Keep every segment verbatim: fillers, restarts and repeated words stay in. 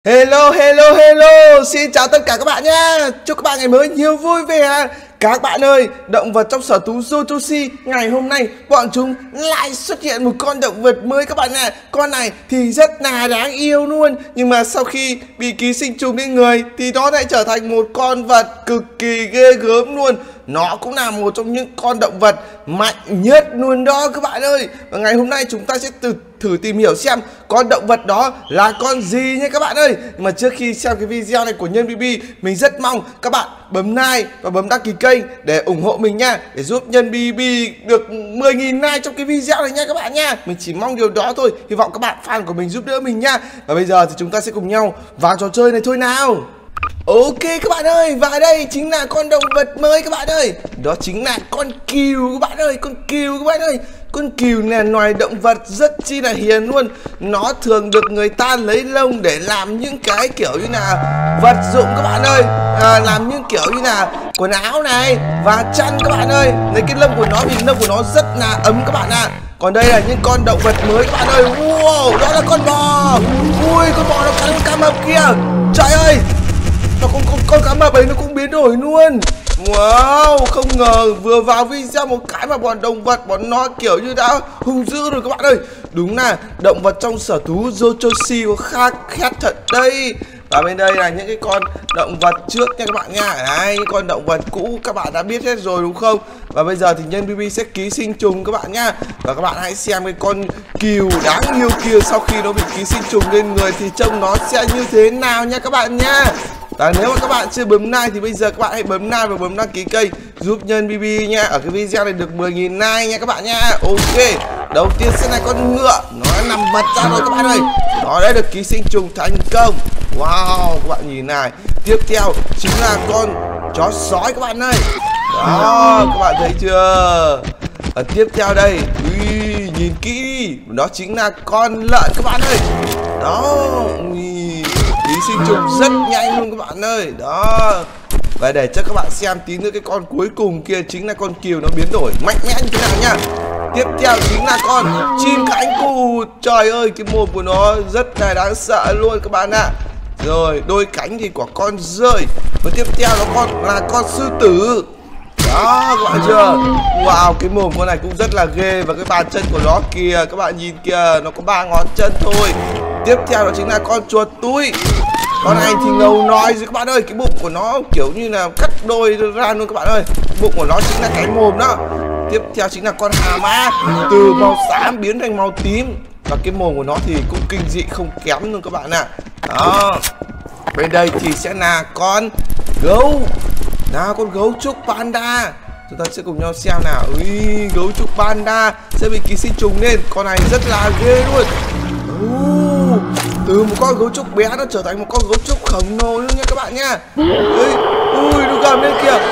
Hello, hello, hello, xin chào tất cả các bạn nhé. Chúc các bạn ngày mới nhiều vui vẻ. Các bạn ơi, động vật trong sở thú Zootopia ngày hôm nay bọn chúng lại xuất hiện một con động vật mới các bạn ạ. À. Con này thì rất là đáng yêu luôn, nhưng mà sau khi bị ký sinh trùng lên người thì nó lại trở thành một con vật cực kỳ ghê gớm luôn. Nó cũng là một trong những con động vật mạnh nhất luôn đó các bạn ơi. Và ngày hôm nay chúng ta sẽ từ thử tìm hiểu xem con động vật đó là con gì nhé các bạn ơi. Nhưng mà trước khi xem cái video này của Nhân bê bê, mình rất mong các bạn bấm like và bấm đăng ký kênh để ủng hộ mình nha, để giúp Nhân bê bê được mười nghìn like trong cái video này nha các bạn nha. Mình chỉ mong điều đó thôi. Hy vọng các bạn fan của mình giúp đỡ mình nha. Và bây giờ thì chúng ta sẽ cùng nhau vào trò chơi này thôi nào. Ok các bạn ơi, và đây chính là con động vật mới các bạn ơi. Đó chính là con cừu các bạn ơi, con cừu các bạn ơi. Con cừu là loài động vật rất chi là hiền luôn. Nó thường được người ta lấy lông để làm những cái kiểu như là vật dụng các bạn ơi, à, làm những kiểu như là quần áo này và chăn các bạn ơi. Lấy cái lông của nó vì lông của nó rất là ấm các bạn ạ. À. Còn đây là những con động vật mới các bạn ơi. Wow, đó là con bò. Ui, con bò nó cắn con cá mập kia. Trời ơi, nó con, con, con cá mập ấy nó cũng biến đổi luôn. Wow, không ngờ vừa vào video một cái mà bọn động vật bọn nó kiểu như đã hung dữ rồi các bạn ơi. Đúng là động vật trong sở thú Zootopia có khác khét thật đây. Và bên đây là những cái con động vật trước nha các bạn nha. Đấy, những con động vật cũ các bạn đã biết hết rồi đúng không? Và bây giờ thì Nhân bê bê sẽ ký sinh trùng các bạn nhá. Và các bạn hãy xem cái con cừu đáng yêu kia sau khi nó bị ký sinh trùng lên người thì trông nó sẽ như thế nào nha các bạn nha. Và nếu mà các bạn chưa bấm like thì bây giờ các bạn hãy bấm like và bấm đăng ký kênh giúp Nhân bê bê nha. Ở cái video này được mười nghìn like nha các bạn nha. Ok, đầu tiên sẽ là con ngựa. Nó đã nằm vật ra rồi các bạn ơi. Nó đã được ký sinh trùng thành công. Wow, các bạn nhìn này. Tiếp theo chính là con chó sói các bạn ơi. Đó, các bạn thấy chưa? Và tiếp theo đây, ui, nhìn kỹ đi. Đó chính là con lợn các bạn ơi. Đó, ui, ký sinh trùng rất nhanh luôn các bạn ơi. Đó. Và để cho các bạn xem tí nữa cái con cuối cùng kia chính là con cừu nó biến đổi mạnh mẽ như thế nào nha. Tiếp theo chính là con chim cánh cụt. Trời ơi, cái mồm của nó rất là đáng sợ luôn các bạn ạ. Rồi, đôi cánh thì của con rơi. Và tiếp theo nó còn là con sư tử. Đó, các bạn chưa? Wow, cái mồm con này cũng rất là ghê. Và cái bàn chân của nó kìa, các bạn nhìn kìa, nó có ba ngón chân thôi. Tiếp theo đó chính là con chuột túi. Con này thì ngầu nói rồi các bạn ơi. Cái bụng của nó kiểu như là cắt đôi ra luôn các bạn ơi. Bụng của nó chính là cái mồm đó. Tiếp theo chính là con hà ma, từ màu xám biến thành màu tím. Và cái mồm của nó thì cũng kinh dị không kém luôn các bạn ạ. À. Đó. Bên đây thì sẽ là con gấu. Nào, con gấu trúc panda. Chúng ta sẽ cùng nhau xem nào. Ui, gấu trúc panda sẽ bị ký sinh trùng lên. Con này rất là ghê luôn. uh, Từ một con gấu trúc bé nó trở thành một con gấu trúc khổng lồ luôn nha các bạn nha. Ui, ui, nó gầm lên kìa.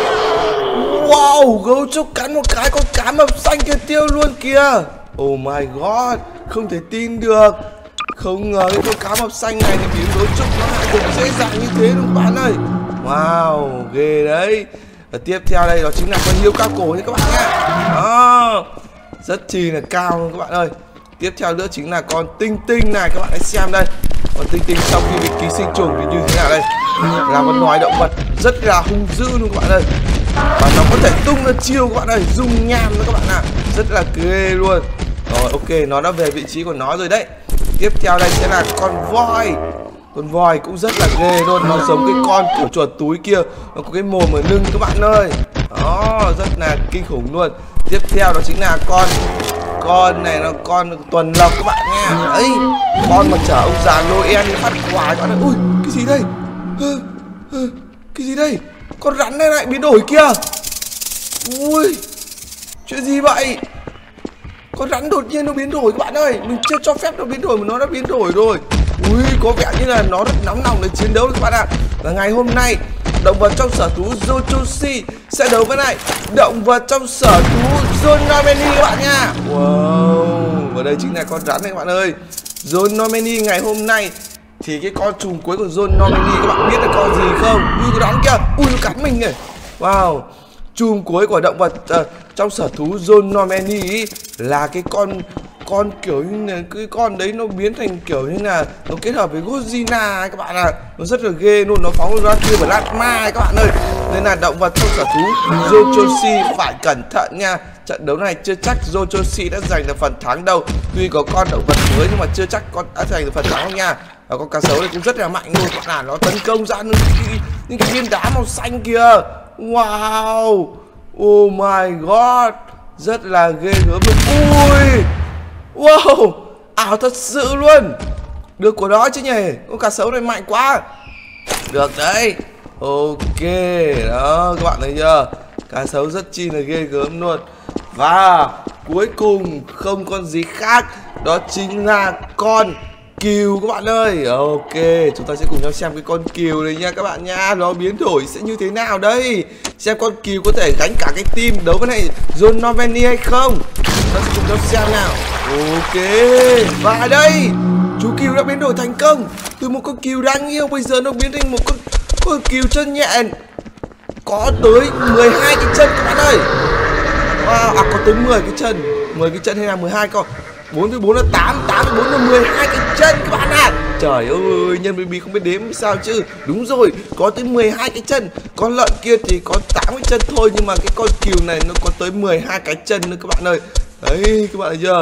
Wow, gấu trúc cắn một cái con cá mập xanh kia tiêu luôn kìa. Oh my god, không thể tin được. Không ngờ cái con cá mập xanh này thì biến gấu trúc nó lại được dễ dàng như thế luôn các bạn ơi. Wow, ghê đấy. Và tiếp theo đây đó chính là con hươu cao cổ nha các bạn nhé. Đó, rất chi là cao luôn các bạn ơi. Tiếp theo nữa chính là con tinh tinh này, các bạn hãy xem đây. Con tinh tinh sau khi bị ký sinh trùng thì như thế nào đây? Là một loài động vật rất là hung dữ luôn các bạn ơi. Và nó có thể tung ra chiêu các bạn ơi, dung nham nữa các bạn ạ. Rất là ghê luôn. Rồi ok, nó đã về vị trí của nó rồi đấy. Tiếp theo đây sẽ là con voi. Con voi cũng rất là ghê luôn. Nó giống cái con của chuột túi kia. Nó có cái mồm ở lưng các bạn ơi. Đó, rất là kinh khủng luôn. Tiếp theo đó chính là con Con này nó con tuần lộc các bạn nha. Đấy, con mà chở ông già Noel đi phát quà các bạn ơi. Ui, cái gì đây? Hơ, hơ, cái gì đây? Con rắn này lại biến đổi kìa. Ui, chuyện gì vậy? Con rắn đột nhiên nó biến đổi các bạn ơi. Mình chưa cho phép nó biến đổi mà nó đã biến đổi rồi. Ui, có vẻ như là nó rất nóng lòng để chiến đấu các bạn ạ. Và ngày hôm nay động vật trong sở thú Zootopia sẽ đấu với lại động vật trong sở thú John Normandy các bạn nha. Wow, và đây chính là con rắn này các bạn ơi. John Normandy ngày hôm nay thì cái con trùng cuối của John Normandy các bạn biết là con gì không? Ui, con rắn kìa. Ui, nó cắn mình kìa. Wow, chùm cuối của động vật uh, trong sở thú John Normandy ý, là cái con con kiểu như là cái con đấy nó biến thành kiểu như là nó kết hợp với Godzilla ấy các bạn ạ. À. Nó rất là ghê luôn, nó phóng ra tia plasma ấy các bạn ơi. Nên là động vật trong sở thú Jojoshi phải cẩn thận nha. Trận đấu này chưa chắc Jojoshi đã giành được phần thắng đâu. Tuy có con động vật mới nhưng mà chưa chắc con đã giành được phần thắng đâu nha. Và con cá sấu này cũng rất là mạnh luôn các bạn. Nó tấn công ra những cái, những cái viên đá màu xanh kìa. Wow, oh my god, rất là ghê gớm luôn. Ui, wow, ảo thật sự luôn. Được của đó chứ nhỉ, con cá sấu này mạnh quá. Được đấy, ok, đó các bạn thấy chưa, cá sấu rất chi là ghê gớm luôn. Và cuối cùng không còn gì khác, đó chính là con cừu các bạn ơi. Ok, chúng ta sẽ cùng nhau xem cái con cừu này nha các bạn nha. Nó biến đổi sẽ như thế nào đây. Xem con cừu có thể gánh cả cái team đấu với này John Normandy hay không. Chúng ta sẽ cùng nhau xem nào. Ok, và đây chú cừu đã biến đổi thành công. Từ một con cừu đáng yêu bây giờ nó biến thành một con con cừu chân nhện, có tới mười hai cái chân các bạn ơi. Wow, à có tới mười cái chân, mười cái chân hay là mười hai con? bốn với bốn là tám, tám với bốn là mười hai cái chân các bạn ạ. À. Trời ơi, nhân baby không biết đếm sao chứ. Đúng rồi, có tới mười hai cái chân. Con lợn kia thì có tám cái chân thôi, nhưng mà cái con cừu này nó có tới mười hai cái chân nữa các bạn ơi. Đấy, các bạn thấy chưa?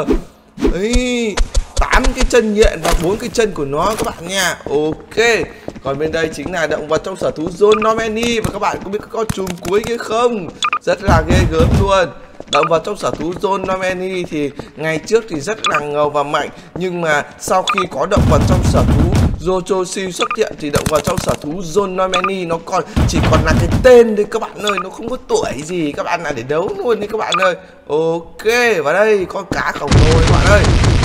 Đấy, tám cái chân nhện và bốn cái chân của nó các bạn nha. Ok. Còn bên đây chính là động vật trong sở thú John Normandy. Và các bạn có biết cái con chùm cuối kia không? Rất là ghê gớm luôn. Động vật trong sở thú John Normandy thì ngày trước thì rất là ngầu và mạnh, nhưng mà sau khi có động vật trong sở thú Jojoshi xuất hiện thì động vật trong sở thú John Normandy nó còn chỉ còn là cái tên thôi các bạn ơi, nó không có tuổi gì các bạn, là để đấu luôn đi các bạn ơi. Ok, và đây con cá khổng lồ các bạn ơi.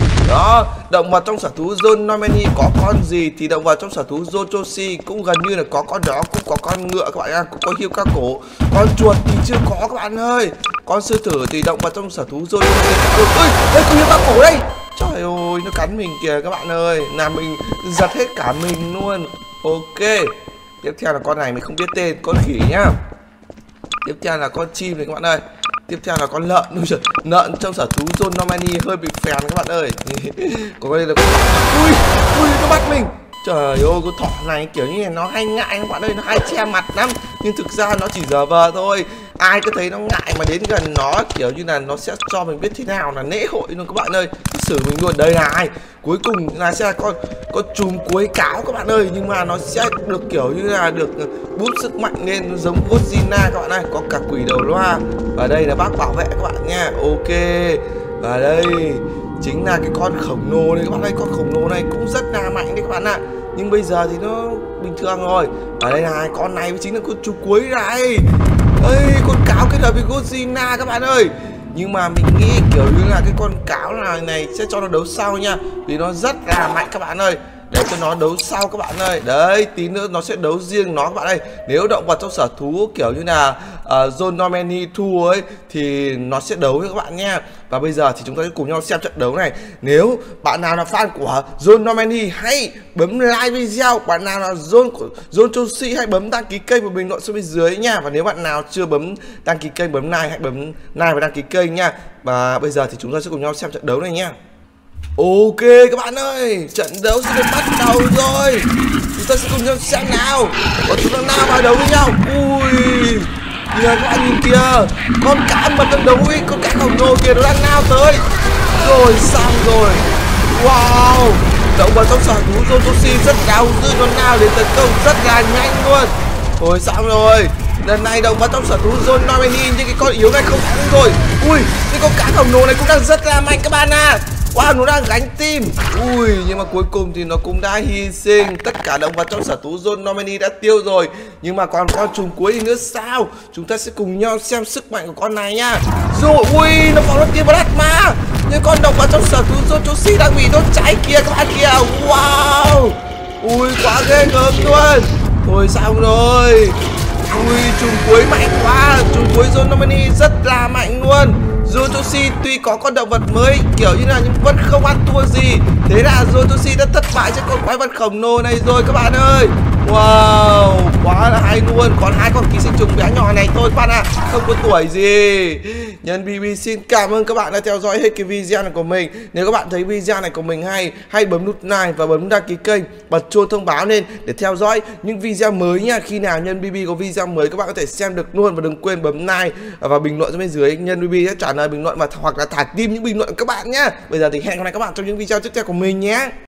Đó, động vật trong sở thú John Normandy có con gì thì động vật trong sở thú Jojoshi cũng gần như là có con đó, cũng có con ngựa các bạn nha, cũng có hươu ca cổ. Con chuột thì chưa có các bạn ơi. Con sư tử thì động vật trong sở thú John Normandy. Ôi, đây có hươu ca cổ đây. Trời ơi, nó cắn mình kìa các bạn ơi, làm mình giật hết cả mình luôn. Ok, tiếp theo là con này mình không biết tên, con khỉ nhá. Tiếp theo là con chim này các bạn ơi. Tiếp theo là con lợn. Ui giời, lợn trong sở thú John Normandy hơi bị phèn các bạn ơi. Còn đây là con... Ui, ui, nó bắt mình. Trời ơi, con thỏ này kiểu như là nó hay ngại các bạn ơi, nó hay che mặt lắm. Nhưng thực ra nó chỉ giả vờ thôi. Ai cứ thấy nó ngại mà đến gần nó kiểu như là nó sẽ cho mình biết thế nào là lễ hội luôn các bạn ơi. Xử mình luôn. Đây là ai? Cuối cùng là sẽ là con con chùm cuối cáo các bạn ơi, nhưng mà nó sẽ được kiểu như là được boost sức mạnh lên, nó giống Godzilla các bạn ơi, có cả quỷ đầu loa. Và đây là bác bảo vệ các bạn nha. Ok. Và đây chính là cái con khổng lồ này các bạn ơi, con khổng lồ này cũng rất là mạnh đấy các bạn ạ. Nhưng bây giờ thì nó bình thường rồi. Và đây là con này chính là con chú cuối này. Ây, con cáo kết hợp với Godzilla các bạn ơi. Nhưng mà mình nghĩ kiểu như là cái con cáo này, này sẽ cho nó đấu sau nha, vì nó rất là mạnh các bạn ơi. Để cho nó đấu sau các bạn ơi. Đấy, tí nữa nó sẽ đấu riêng nó các bạn ơi. Nếu động vật trong sở thú kiểu như là uh, John Normandy thua ấy thì nó sẽ đấu với các bạn nha. Và bây giờ thì chúng ta sẽ cùng nhau xem trận đấu này. Nếu bạn nào là fan của John Normandy hãy bấm like video. Bạn nào là John của John Jojoshi hãy bấm đăng ký kênh và bình luận xuống bên dưới nha. Và nếu bạn nào chưa bấm đăng ký kênh, bấm like, hãy bấm like và đăng ký kênh nha. Và bây giờ thì chúng ta sẽ cùng nhau xem trận đấu này nha. Ok các bạn ơi, trận đấu sẽ được bắt đầu rồi. Chúng ta sẽ cùng nhau xem nào. Còn chúng ta nào vào đấu với nhau. Ui, kìa các bạn nhìn kìa, con cá mập đang đấu với con cá khổng lồ kìa, nó đang nào tới. Rồi xong rồi. Wow, động vật trong sở thú Jojoshi rất cao dư, nó nào đến tấn công rất là nhanh luôn. Rồi xong rồi. Lần này động vật trong sở thú John Normandy nhưng cái con yếu này không thắng rồi. Ui, cái con cá khổng lồ này cũng đang rất là mạnh các bạn à. Wow, nó đang gánh team. Ui, nhưng mà cuối cùng thì nó cũng đã hy sinh. Tất cả động vật trong sở thú John Normandy đã tiêu rồi. Nhưng mà còn con trùng cuối thì nữa sao? Chúng ta sẽ cùng nhau xem sức mạnh của con này nha. Rồi, ui, nó phóng ra tia plasma. Nhưng con động vật trong sở thú Jojoshi đang bị đốt cháy kia các bạn kìa. Wow, ui, quá ghê gớm luôn. Thôi xong rồi. Ui, trùng cuối mạnh quá. Trùng cuối John Normandy rất là mạnh luôn. Jojoshi tuy có con động vật mới kiểu như là nhưng vẫn không ăn thua gì. Thế là Jojoshi đã thất bại trước con quái vật khổng lồ này rồi các bạn ơi. Wow. quá là hay luôn. Còn hai con ký sinh trùng bé nhỏ này thôi các bạn ạ, không có tuổi gì. Nhân bê bê xin cảm ơn các bạn đã theo dõi hết cái video này của mình. Nếu các bạn thấy video này của mình hay, hãy bấm nút like và bấm đăng ký kênh, bật chuông thông báo lên để theo dõi những video mới nha. Khi nào Nhân bê bê có video mới các bạn có thể xem được luôn. Và đừng quên bấm like và bình luận bên dưới, Nhân bê bê sẽ trả lời bình luận và hoặc là thả tim những bình luận của các bạn nhé. Bây giờ thì hẹn gặp lại các bạn trong những video tiếp theo của mình nhé.